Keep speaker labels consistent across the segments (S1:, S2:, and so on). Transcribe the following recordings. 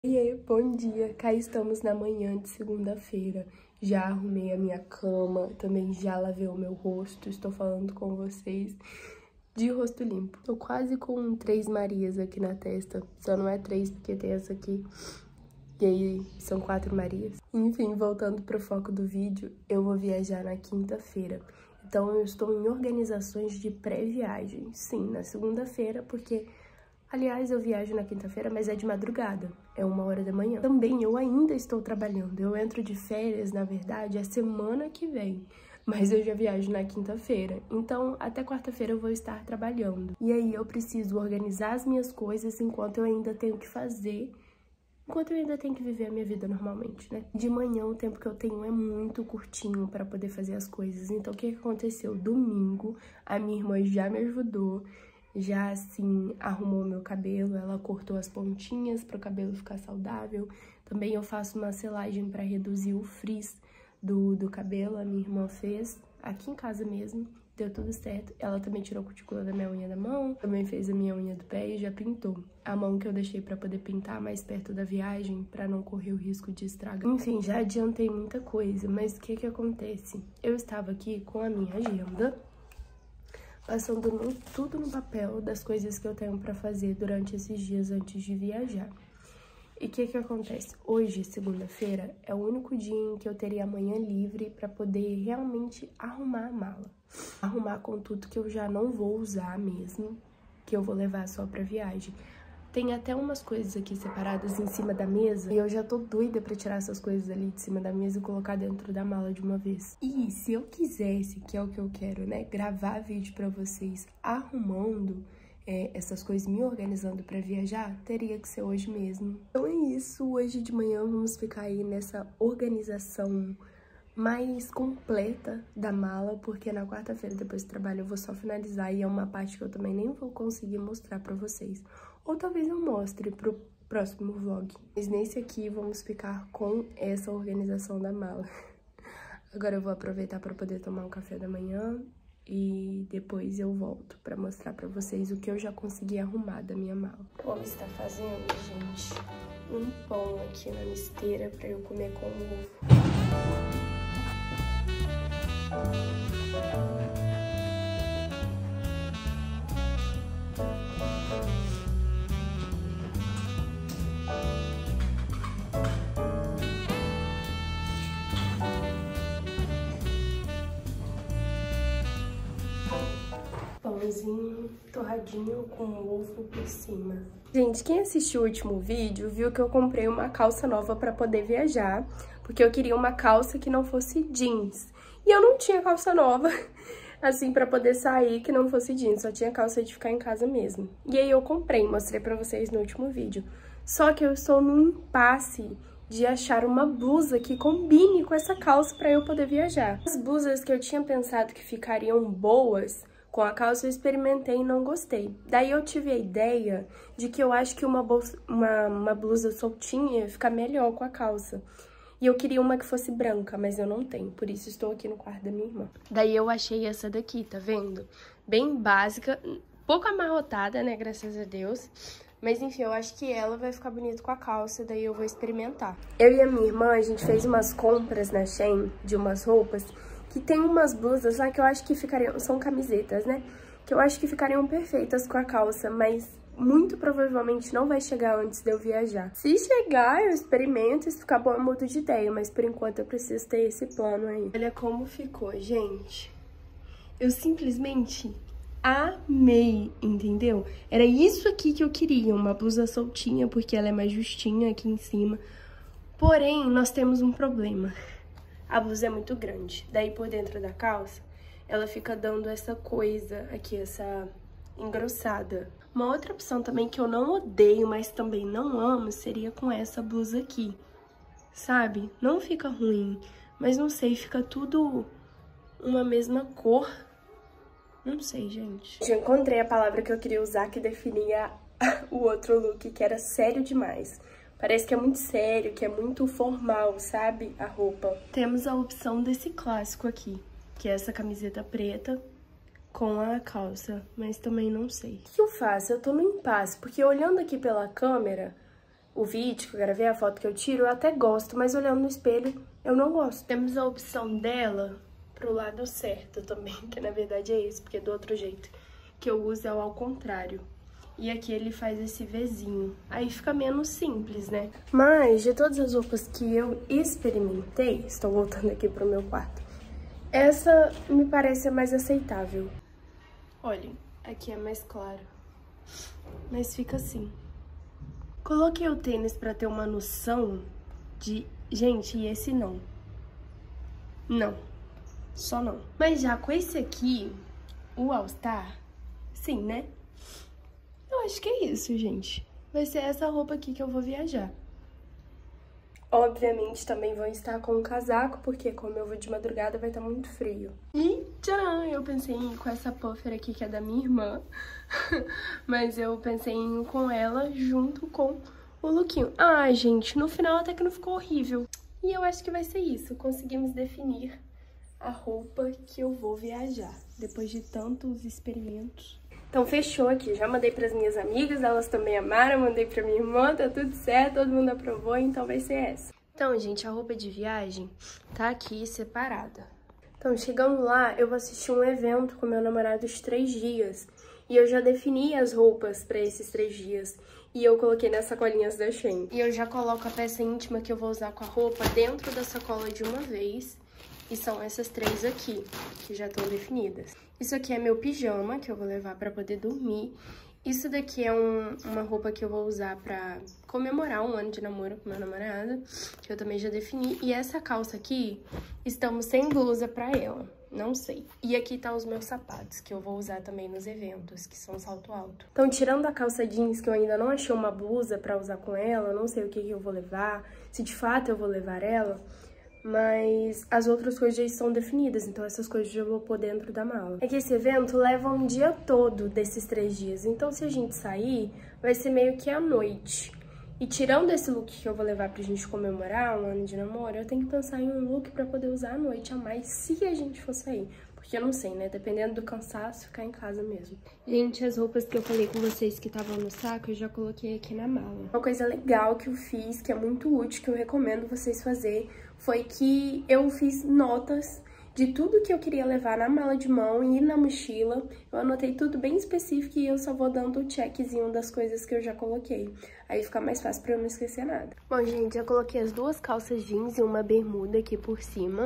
S1: Oiê, bom dia! Cá estamos na manhã de segunda-feira. Já arrumei a minha cama, também já lavei o meu rosto. Estou falando com vocês de rosto limpo. Tô quase com 3 Marias aqui na testa. Só não é 3 porque tem essa aqui. E aí são 4 Marias. Enfim, voltando pro foco do vídeo, eu vou viajar na quinta-feira. Então eu estou em organizações de pré-viagem. Sim, na segunda-feira, porque... Aliás, eu viajo na quinta-feira, mas é de madrugada, é 1h da manhã. Também eu ainda estou trabalhando, eu entro de férias, na verdade, a semana que vem. Mas eu já viajo na quinta-feira, então até quarta-feira eu vou estar trabalhando. E aí eu preciso organizar as minhas coisas enquanto eu ainda tenho que fazer, enquanto eu ainda tenho que viver a minha vida normalmente, né? De manhã o tempo que eu tenho é muito curtinho para poder fazer as coisas. Então o que aconteceu? Domingo, a minha irmã já me ajudou. Já, assim, arrumou meu cabelo, ela cortou as pontinhas para o cabelo ficar saudável. Também eu faço uma selagem para reduzir o frizz do cabelo, a minha irmã fez aqui em casa mesmo, deu tudo certo. Ela também tirou a cutícula da minha unha da mão, também fez a minha unha do pé e já pintou. A mão que eu deixei para poder pintar mais perto da viagem, para não correr o risco de estragar. Enfim, já adiantei muita coisa, mas o que acontece? Eu estava aqui com a minha agenda, passando tudo no papel das coisas que eu tenho pra fazer durante esses dias antes de viajar. E o que acontece? Hoje, segunda-feira, é o único dia em que eu teria amanhã livre pra poder realmente arrumar a mala. Arrumar com tudo que eu já não vou usar mesmo, que eu vou levar só pra viagem. Tem até umas coisas aqui separadas em cima da mesa e eu já tô doida pra tirar essas coisas ali de cima da mesa e colocar dentro da mala de uma vez. E se eu quisesse, que é o que eu quero, né, gravar vídeo pra vocês arrumando essas coisas, me organizando pra viajar, teria que ser hoje mesmo. Então é isso, hoje de manhã vamos ficar aí nessa organização mais completa da mala, porque na quarta-feira, depois do trabalho, eu vou só finalizar e é uma parte que eu também nem vou conseguir mostrar pra vocês. Ou talvez eu mostre pro próximo vlog. Mas nesse aqui, vamos ficar com essa organização da mala. Agora eu vou aproveitar pra poder tomar um café da manhã e depois eu volto pra mostrar pra vocês o que eu já consegui arrumar da minha mala. Como está fazendo, gente? Um pão aqui na misteira pra eu comer com ovo. Pãozinho torradinho com ovo por cima. Gente, quem assistiu o último vídeo viu que eu comprei uma calça nova pra poder viajar, porque eu queria uma calça que não fosse jeans. E eu não tinha calça nova, assim, pra poder sair que não fosse jeans, só tinha calça de ficar em casa mesmo. E aí eu comprei, mostrei pra vocês no último vídeo. Só que eu estou num impasse de achar uma blusa que combine com essa calça pra eu poder viajar. As blusas que eu tinha pensado que ficariam boas com a calça eu experimentei e não gostei. Daí eu tive a ideia de que eu acho que uma blusa soltinha ia ficar melhor com a calça. E eu queria uma que fosse branca, mas eu não tenho, por isso estou aqui no quarto da minha irmã. Daí eu achei essa daqui, tá vendo? Bem básica, pouco amarrotada, né, graças a Deus. Mas enfim, eu acho que ela vai ficar bonita com a calça, daí eu vou experimentar. Eu e a minha irmã, a gente fez umas compras na Shein de umas roupas, que tem umas blusas lá que eu acho que ficariam, são camisetas, né? Que eu acho que ficariam perfeitas com a calça, mas muito provavelmente não vai chegar antes de eu viajar. Se chegar, eu experimento, e se ficar bom eu mudo de ideia, mas por enquanto eu preciso ter esse plano aí. Olha como ficou, gente. Eu simplesmente amei, entendeu? Era isso aqui que eu queria, uma blusa soltinha, porque ela é mais justinha aqui em cima. Porém, nós temos um problema. A blusa é muito grande, daí por dentro da calça, ela fica dando essa coisa aqui, essa engrossada. Uma outra opção também que eu não odeio, mas também não amo, seria com essa blusa aqui, sabe? Não fica ruim, mas não sei, fica tudo uma mesma cor. Não sei, gente. Eu encontrei a palavra que eu queria usar que definia o outro look, que era sério demais. Parece que é muito sério, que é muito formal, sabe? A roupa. Temos a opção desse clássico aqui, que é essa camiseta preta com a calça, mas também não sei. O que eu faço? Eu tô no impasse, porque olhando aqui pela câmera, o vídeo que eu gravei, a foto que eu tiro, eu até gosto, mas olhando no espelho, eu não gosto. Temos a opção dela pro lado certo também, que na verdade é esse, porque do outro jeito que eu uso é ao contrário. E aqui ele faz esse Vzinho. Aí fica menos simples, né? Mas, de todas as roupas que eu experimentei, estou voltando aqui pro meu quarto, essa me parece a mais aceitável. Olhem, aqui é mais claro, mas fica assim. Coloquei o tênis pra ter uma noção de... Gente, e esse não. Não. Só não. Mas já com esse aqui, o All Star, sim, né? Eu acho que é isso, gente. Vai ser essa roupa aqui que eu vou viajar. Obviamente também vou estar com um casaco, porque como eu vou de madrugada vai estar muito frio. E tcharam! Eu pensei em ir com essa puffer aqui, que é da minha irmã. Mas eu pensei em ir com ela junto com o lookinho. Ai, gente, no final até que não ficou horrível. E eu acho que vai ser isso. Conseguimos definir a roupa que eu vou viajar, depois de tantos experimentos. Então fechou aqui, já mandei pras minhas amigas, elas também amaram, mandei pra minha irmã, tá tudo certo, todo mundo aprovou, então vai ser essa. Então, gente, a roupa de viagem tá aqui separada. Então, chegando lá, eu vou assistir um evento com meu namorado de 3 dias. E eu já defini as roupas pra esses 3 dias. E eu coloquei nas sacolinhas da Shein. E eu já coloco a peça íntima que eu vou usar com a roupa dentro da sacola de uma vez. E são essas 3 aqui, que já estão definidas. Isso aqui é meu pijama, que eu vou levar pra poder dormir. Isso daqui é uma roupa que eu vou usar pra comemorar um ano de namoro com meu namorado, que eu também já defini. E essa calça aqui, estamos sem blusa pra ela, não sei. E aqui tá os meus sapatos, que eu vou usar também nos eventos, que são salto alto. Então, tirando a calça jeans, que eu ainda não achei uma blusa pra usar com ela, não sei o que eu vou levar, se de fato eu vou levar ela... Mas as outras coisas já estão definidas, então essas coisas eu vou pôr dentro da mala. É que esse evento leva um dia todo desses 3 dias, então se a gente sair, vai ser meio que à noite. E tirando esse look que eu vou levar pra gente comemorar um ano de namoro, eu tenho que pensar em um look pra poder usar à noite a mais se a gente for sair. Porque eu não sei, né? Dependendo do cansaço, ficar em casa mesmo. Gente, as roupas que eu falei com vocês que estavam no saco, eu já coloquei aqui na mala. Uma coisa legal que eu fiz, que é muito útil, que eu recomendo vocês fazerem, foi que eu fiz notas de tudo que eu queria levar na mala de mão e na mochila. Eu anotei tudo bem específico e eu só vou dando o checkzinho das coisas que eu já coloquei. Aí fica mais fácil pra eu não esquecer nada. Bom, gente, eu coloquei as 2 calças jeans e uma bermuda aqui por cima.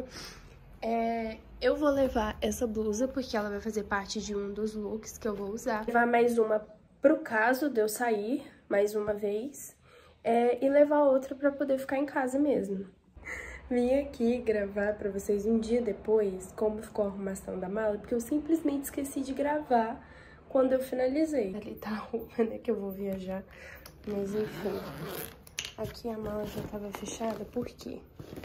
S1: Eu vou levar essa blusa porque ela vai fazer parte de um dos looks que eu vou usar. Vou levar mais uma pro caso de eu sair mais uma vez. E levar outra pra poder ficar em casa mesmo. Vim aqui gravar pra vocês um dia depois como ficou a arrumação da mala, porque eu simplesmente esqueci de gravar quando eu finalizei. Ali tá a roupa, né, que eu vou viajar, mas enfim. Aqui a mala já tava fechada, por quê?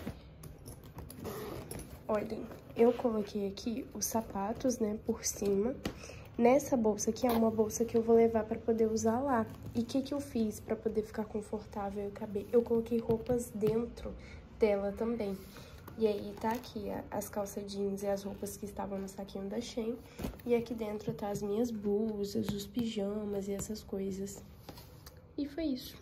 S1: Olhem, eu coloquei aqui os sapatos, né, por cima. Nessa bolsa aqui é uma bolsa que eu vou levar pra poder usar lá. E o que eu fiz pra poder ficar confortável e caber? Eu coloquei roupas dentro dela também. E aí tá aqui as calças jeans e as roupas que estavam no saquinho da Shein. E aqui dentro tá as minhas blusas, os pijamas e essas coisas. E foi isso.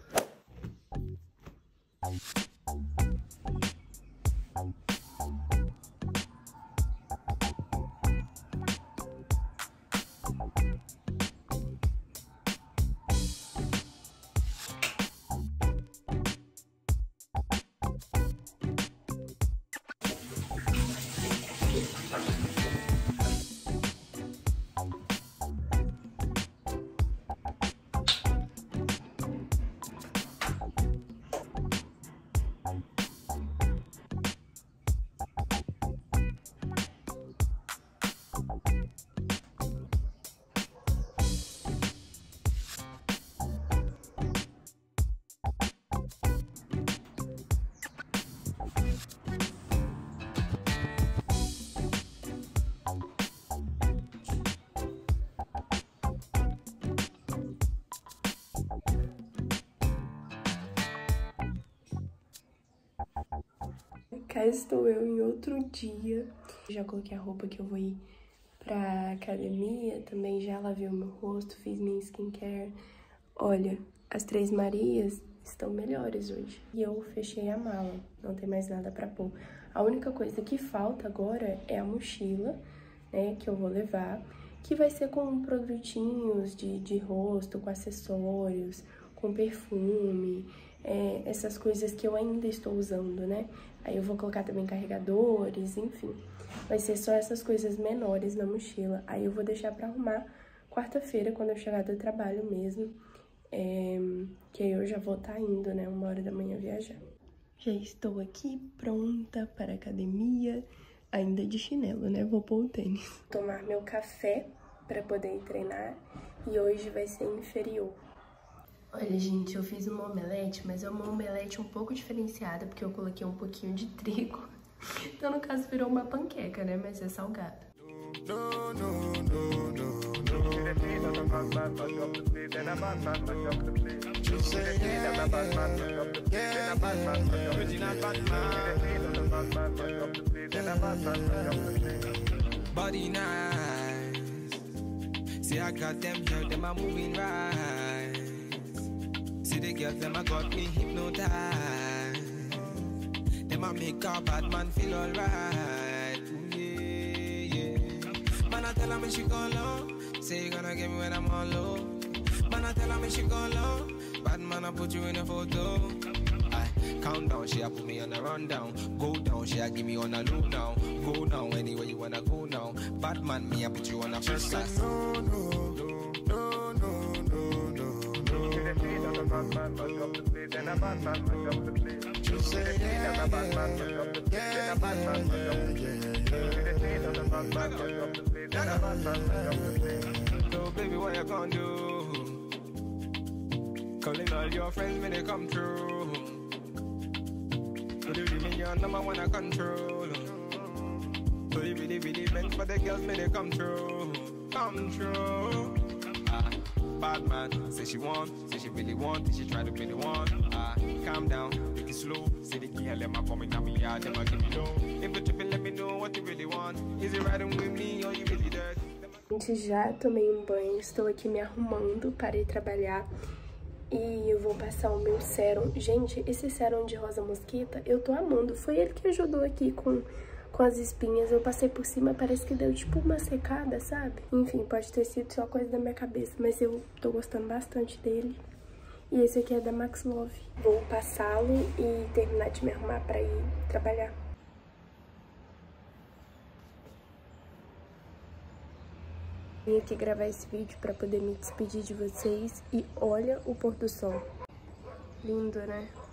S1: Cá estou eu em outro dia. Já coloquei a roupa que eu vou ir pra academia. Também já lavei o meu rosto, fiz minha skincare. Olha, as 3 Marias estão melhores hoje. E eu fechei a mala, não tem mais nada pra pôr. A única coisa que falta agora é a mochila, né, que eu vou levar, que vai ser com produtinhos de rosto, com acessórios, com perfume, essas coisas que eu ainda estou usando, né? Aí eu vou colocar também carregadores, enfim. Vai ser só essas coisas menores na mochila. Aí eu vou deixar pra arrumar quarta-feira, quando eu chegar do trabalho mesmo. Que aí eu já vou estar indo, né? 1h da manhã viajar. Já estou aqui pronta para a academia, ainda de chinelo, né? Vou pôr o tênis. Vou tomar meu café para poder ir treinar e hoje vai ser inferior. Olha, gente, eu fiz uma omelete, mas é uma omelete um pouco diferenciada, porque eu coloquei um pouquinho de trigo. Então, no caso, virou uma panqueca, né? Mas é salgada.
S2: Body nice. See, I got them here, them are moving right. See the girls, them I got me hypnotized. Them I make a bad man feel alright. Yeah, yeah. Man, I tell her me she gone low. Say you gonna get me when I'm on low. Man, I tell her me she gone low. Bad man, I put you in a photo. Count down, she a put me on a rundown. Go down, she a give me on a loop now. Go now, anywhere you wanna go now. Bad man, me I put you on a first class. No, no, no, no, no, no, no. Bad man, but up the place, and a bad man, but up the place. You say yeah, a bad man, but up the place, and a bad man, but up the place. So baby, what you gonna do? Calling all your friends when they come through. So they really your number one I control. So you really, really meant for the girls when they come through. Come through. Bad man, say she want, say she really want, she try to really want. Calm down, take it slow. Say the girl, let my come in on me yard, them I give me low. If you tripping, let me know what you really want. Is it riding with me or you really dirt?
S1: Gente, já tomei um banho, estou aqui me arrumando para ir trabalhar. E eu vou passar o meu sérum. Gente, esse sérum de rosa mosquita, eu tô amando. Foi ele que ajudou aqui com as espinhas. Eu passei por cima, parece que deu tipo uma secada, sabe? Enfim, pode ter sido só coisa da minha cabeça, mas eu tô gostando bastante dele. E esse aqui é da Max Love. Vou passá-lo e terminar de me arrumar pra ir trabalhar. Vim aqui gravar esse vídeo pra poder me despedir de vocês. E olha o pôr do sol. Lindo, né?